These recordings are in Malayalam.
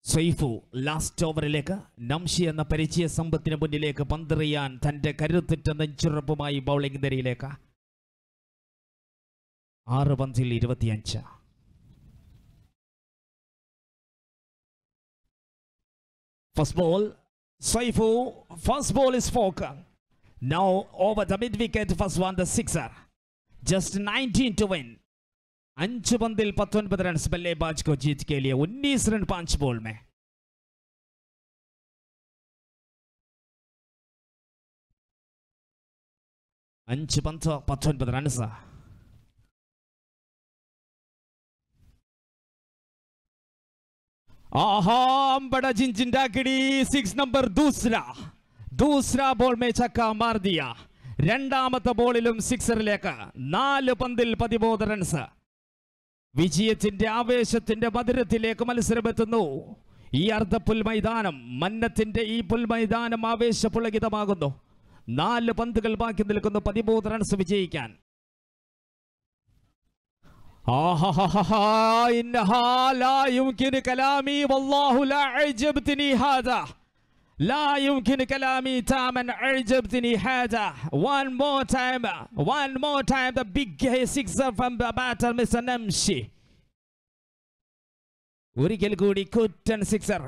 സൈഫു ലാസ്റ്റ് ഓവറിലേക്ക് നംഷി എന്ന പരിചയ സമ്പത്തിന് മുന്നിലേക്ക് പന്തെറിയാൻ തന്റെ കരുത്തുറ്റ നെഞ്ചുറപ്പുമായി ബൗളിംഗ് നിരയിലേക്ക്. 6 പന്തിൽ 25. First ball, Saifu, first ball is fork. Now over the mid wicket, first one the sixer. Just 19 to win. 5 पंदिल 19 रन बल्लेबाज को जीत के लिए 19 रन 5 बॉल में. अंच पंत 19 रन सा. आहा बड़ा जिंजिंडा किड़ी 6 नंबर दूसरा बॉल में छक्का मार दिया. രണ്ടാമത്തെ ബോളിലും സിക്സറിലേക്ക് 4 പന്തിൽ 13 റൺസ്. വിജയത്തിന്റെ ആവേശത്തിന്റെ മധുരത്തിലേക്ക് മത്സരമെത്തുന്നു. ഈ അർദ്ധ മൈതാനം മന്നത്തിന്റെ ഈ പുൽമൈതാനം ആവേശപുളകിതമാകുന്നു. 4 പന്തുകൾ ബാക്കി നിൽക്കുന്നു 13 റൺസ് വിജയിക്കാൻ. لا يمكن كلامي تاما أعجبتني هذا. One more time the big sixer from the batter Mr. Namshi. ഒരിക്കൽ കൂടി കുറ്റൻ സിക്സർ.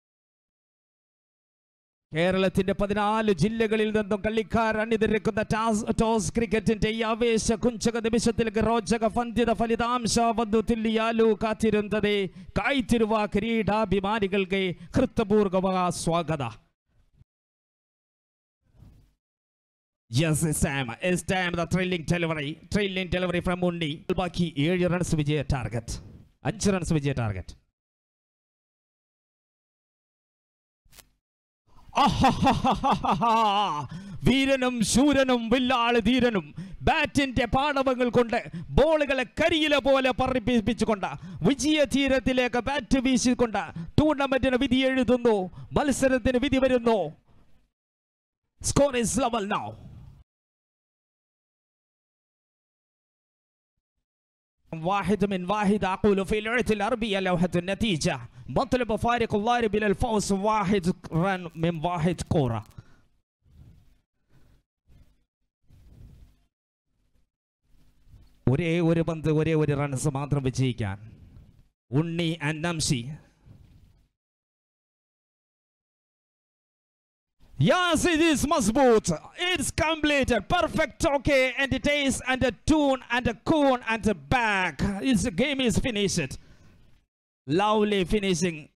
കേരളത്തിന്റെ 14 ജില്ലകളിൽ നിന്നും കളിക്കാർ അണിനിരക്കുന്ന ടോസ് ക്രിക്കറ്റിന്റെ ഈ ആവേശ കുഞ്ചക നിമിഷത്തിലേക്ക് രോചക ഫന്ദിത ഫലിതാംശ വന്നു തുല്യാലു കാത്തിരുന്നത് കായ്ത്തിരുവ ക്രീഡാഭിമാനികൾക്ക് ഹൃദയപൂർവ്വ സ്വാഗത. Yes, it's time the trailing delivery from Mundi. ബാക്കി 7 റൺസ് വിജയ ടാർഗറ്റ്. 5 റൺസ് വിജയ ടാർഗറ്റ്. വീരനും ശൂരനും വില്ലാളി ധീരനും ബാറ്റിന്റെ പാടവങ്ങൾ കൊണ്ട് ബോളുകളെ കരിയില പോലെ പറപ്പിച്ചുകൊണ്ട് വിജയ തീരത്തിലേക്ക് ബാറ്റ് വീശിക്കൊണ്ട് ടൂർണമെന്റിന് വിധി എഴുതുന്നു. മത്സരത്തിന് വിധി വരുന്നു. Score is level now. واحد من واحد أقول في العرض العربية لوحة النتيجة مطلب فارق الضارب إلى الفوز 1 رن من 1 كرة. ഒരേ ഒരു പന്ത് ഒരേ ഒരു റൺസ് മാത്രം വിജയിക്കാൻ ഉണ്ണി ആൻഡ് നംഷി. Yes, it is Masboot. It's completed. Perfect, okay, and it is, and a tune, and a coon, and a back. The game is finished. Lovely finishing.